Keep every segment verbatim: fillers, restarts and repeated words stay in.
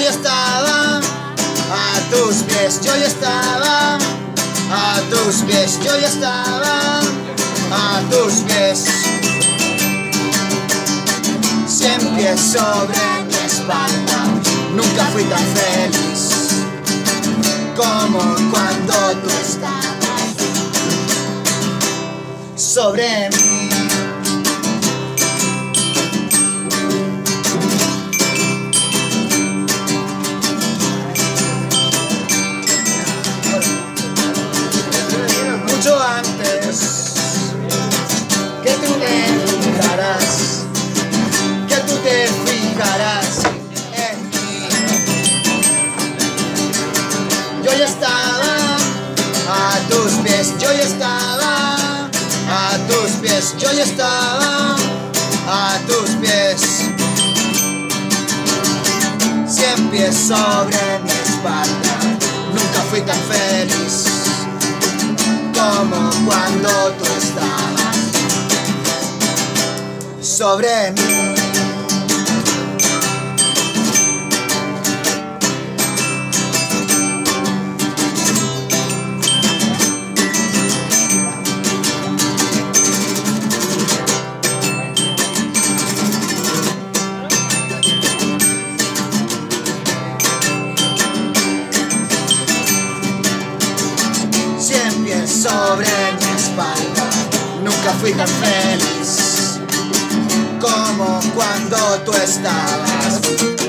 ya estaba a tus pies, yo ya estaba a tus pies, yo ya estaba a tus pies. Cien pies sobre mi espalda, nunca fui tan feliz como cuando tú estabas sobre mí. Mucho antes que tú te fijaras, que tú te fijaras en mí, yo ya estaba a tus pies, yo ya estaba a tus pies, yo ya estaba a tus pies. Cien pies sobre mi espalda, nunca fui tan feliz como cuando tú estabas sobre mí. Cien pies sobre mi espalda, nunca fui tan feliz como cuando tú estabas.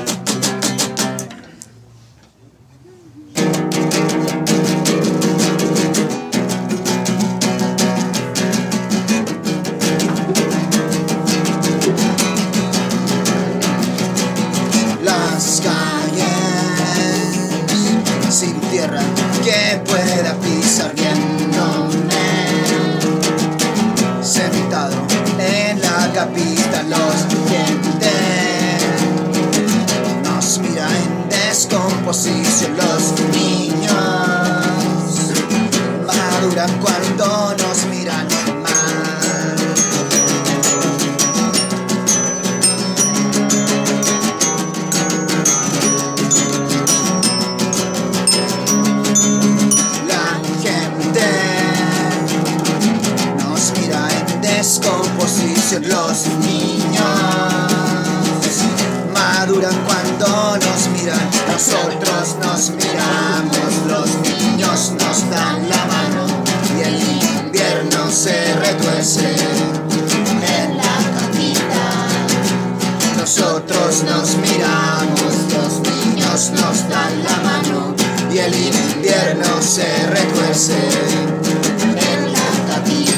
Las calles sin tierra que pueda pisar viéndome, sentado en la capital, los dientes nos mira en descomposición. Los niños maduran cuando nos miran mal. Descomposición, los niños maduran cuando nos miran, nosotros nos miramos, los niños nos dan la mano y el invierno se retuerce en la capital. Nosotros nos miramos, los niños nos dan la mano y el invierno se retuerce en la capital.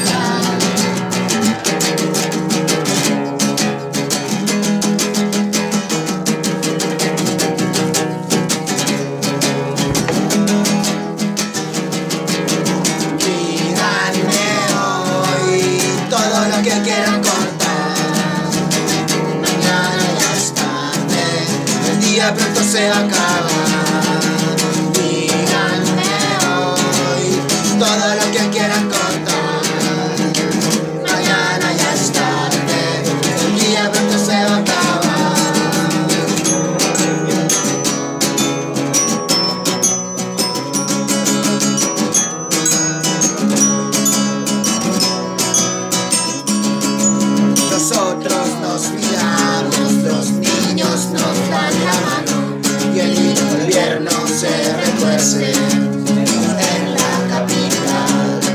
Que quieran contar, mañana ya es tarde, el día pronto se va a acabar. Díganme hoy todo lo que quieran contar, mañana ya es tarde, el día pronto se va a acabar. Nosotros nos miramos, los niños nos dan la mano y el invierno se retuerce en la capital.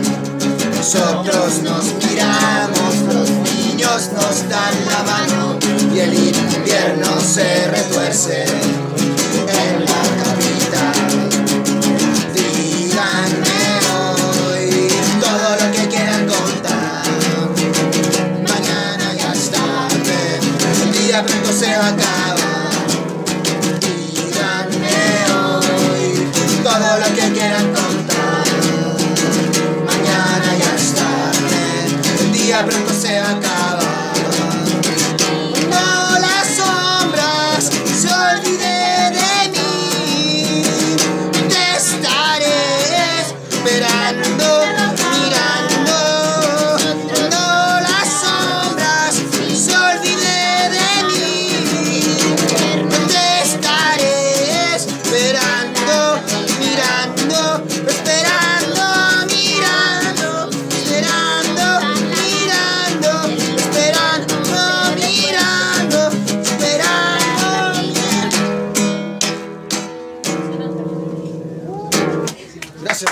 Gracias.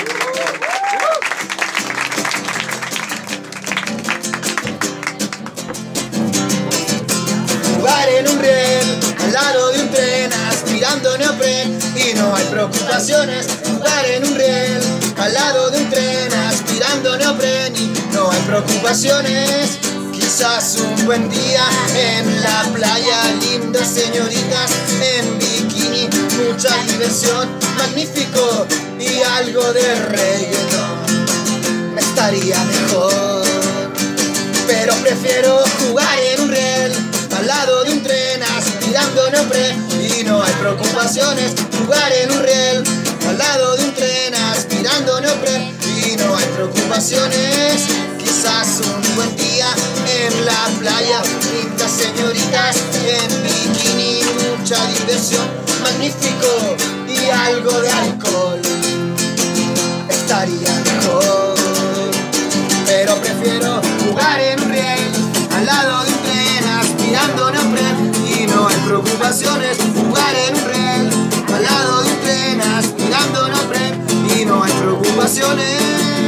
Jugar en un riel, al lado de un tren, aspirando neopren y no hay preocupaciones. Jugar en un riel, al lado de un tren, aspirando neopren y no hay preocupaciones. Quizás un buen día en la playa, lindas señoritas en bikini, mucha diversión, magnífico y algo de reggaetón. Me estaría mejor, pero prefiero jugar en un riel, al lado de un tren, aspirando neopren y no hay preocupaciones. Jugar en un riel, al lado de un tren, aspirando neopren y no hay preocupaciones. Quizás un buen día en la playa, lindas señoritas en bikini, mucha diversión, magnífico y algo de alcohol. Estaría mejor, pero prefiero jugar en un riel, al lado de un tren, aspirando neopren y no hay preocupaciones. Jugar en un riel, al lado de un tren, aspirando neopren y no hay preocupaciones.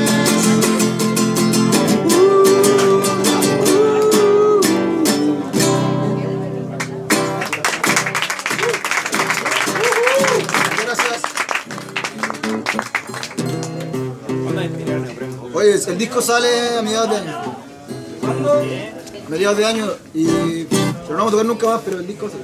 Oye, el disco sale a mediados de año. ¿Cuándo? A mediados de año y... pero no vamos a tocar nunca más, pero el disco sale.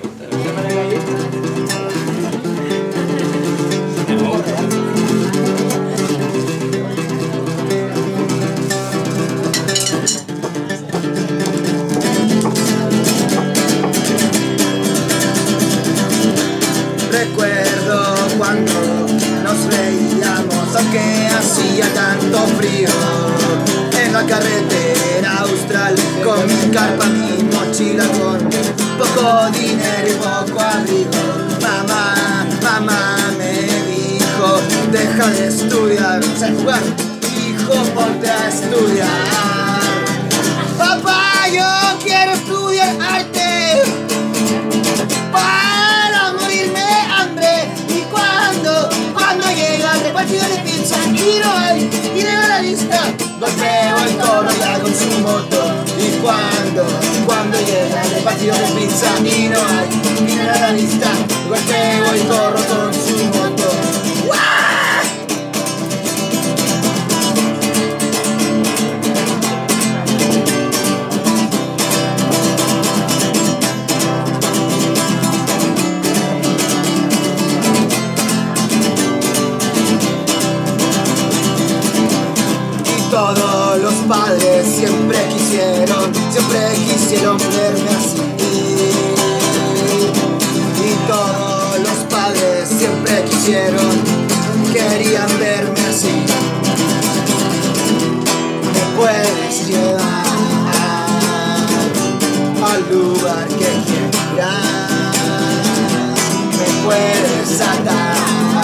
Recuerdo cuando nos veíamos, aunque hacía tanto frío, en la carretera austral, con mi carpa, mi mochila, con poco dinero y poco abrigo. Mamá, mamá me dijo, deja de estudiar, ¿sabes jugar? Hijo, ponte a estudiar. Papá, yo quiero estudiar arte para morirme de hambre. Y cuando, cuando llega el repartido de pizza y no hay dinero a la lista, golpeo el toro ya con su moto. Y cuando, cuando llega el repartido de pizza y no hay dinero a la lista, golpeo y corro con su moto. ¡Wow! Todos los padres siempre quisieron, siempre quisieron verme así. Y todos los padres siempre quisieron, querían verme así. Me puedes llevar al lugar que quieras, me puedes atar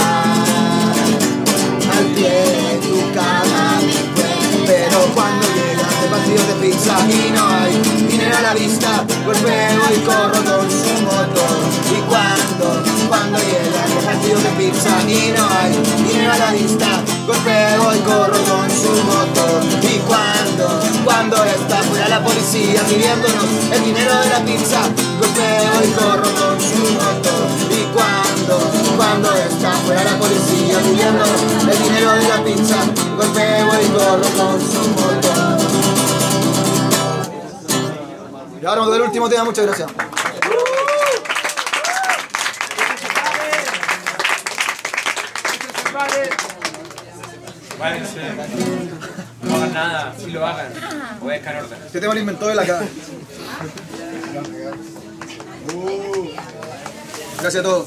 al pie de tu cama. Pero cuando llega el partido de pizza y no hay dinero a la vista, golpeo y corro con su moto. Y cuando, cuando llega el partido de pizza y no hay dinero a la vista, golpeo y corro con su moto. Y cuando, cuando está fuera la policía pidiéndonos el dinero de la pizza, golpeo y corro con su moto. Y cuando, cuando está fuera la policía pidiéndonos el dinero de la pizza, golpeo y corro con su moto. Y ahora vamos a ver el último tema, muchas gracias. Váyanse, no hagan nada, si lo hagan, obedezcan orden. Este tema lo inventó él acá. Gracias a todos.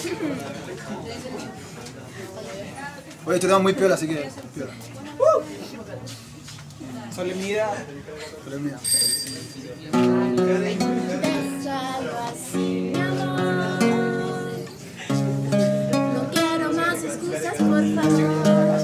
Oye, este tema es muy piola, así que piola. Solemnidad. Solemnidad. Déjalo así, mi amor. No quiero más excusas, por favor.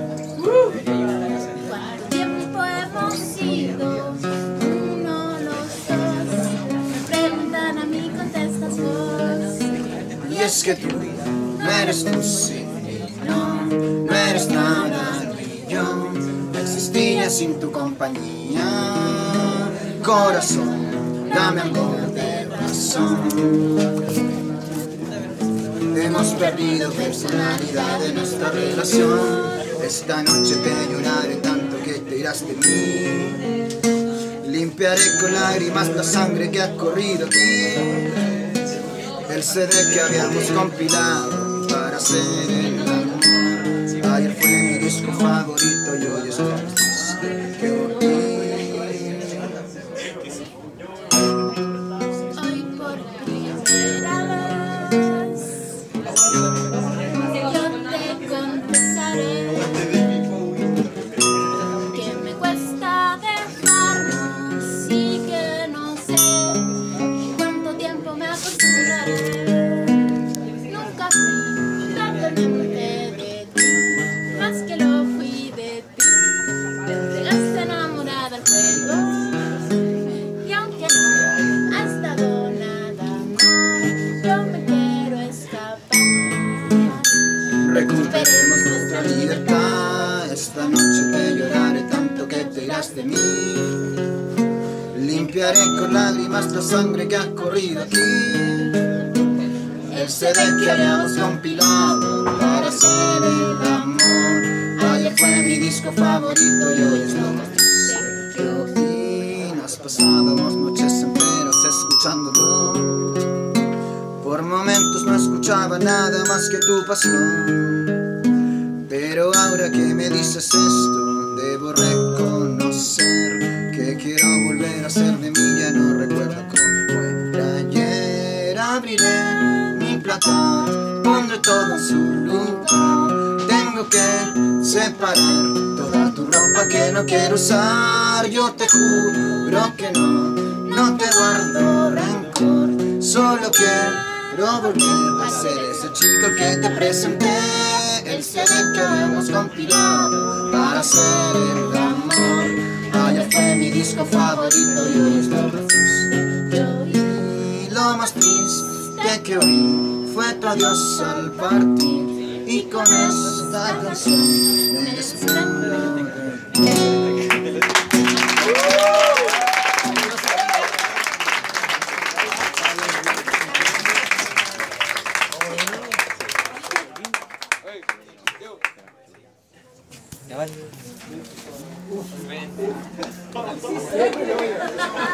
¿Cuánto tiempo hemos sido? Uno, los dos. Me preguntan a mí, contestas vos. Y es que tú no eres tú, sí, no. eres nada, ni yo existiría sin tu compañía. Corazón, dame algo de razón. Hemos perdido personalidad en nuestra relación. Esta noche te lloraré tanto que te irás de mí. Limpiaré con lágrimas la sangre que ha corrido aquí. El C D que habíamos compilado para hacer el amor. Ayer fue mi disco favorito y hoy es el triste que oí. Hoy por primera vez yo te confesaré que me cuesta dejarnos y que no sé cuánto tiempo me acostumbraré. Nunca fui totalmente de ti, más que lo fui de ti. Te entregaste enamorada al juego. Recuperemos nuestra libertad. Esta noche te lloraré tanto que te irás de mí. Limpiaré con lágrimas la sangre que ha corrido aquí. El C D que habíamos compilado para hacer el amor. Ayer fue mi disco favorito y hoy es lo más triste que oí. Nos pasábamos noches enteras escuchándolo. Por momentos no escuchaba nada más que tu pasión. Pero ahora que me dices esto, debo reconocer que quiero volver a ser de mí. Ya no recuerdo cómo era ayer. Abriré mi placar, pondré todo en su lugar. Tengo que separar toda tu ropa que no quiero usar. Yo te juro que no, no te guardo rencor. Solo quiero Quiero volver a ser ese chico que te presenté. El C D que habíamos compilado para hacer el amor. Ayer fue mi disco favorito y hoy es lo más triste que oí. Lo más triste que oí fue tu adiós al partir. Y con esta canción me despido. Ya vale.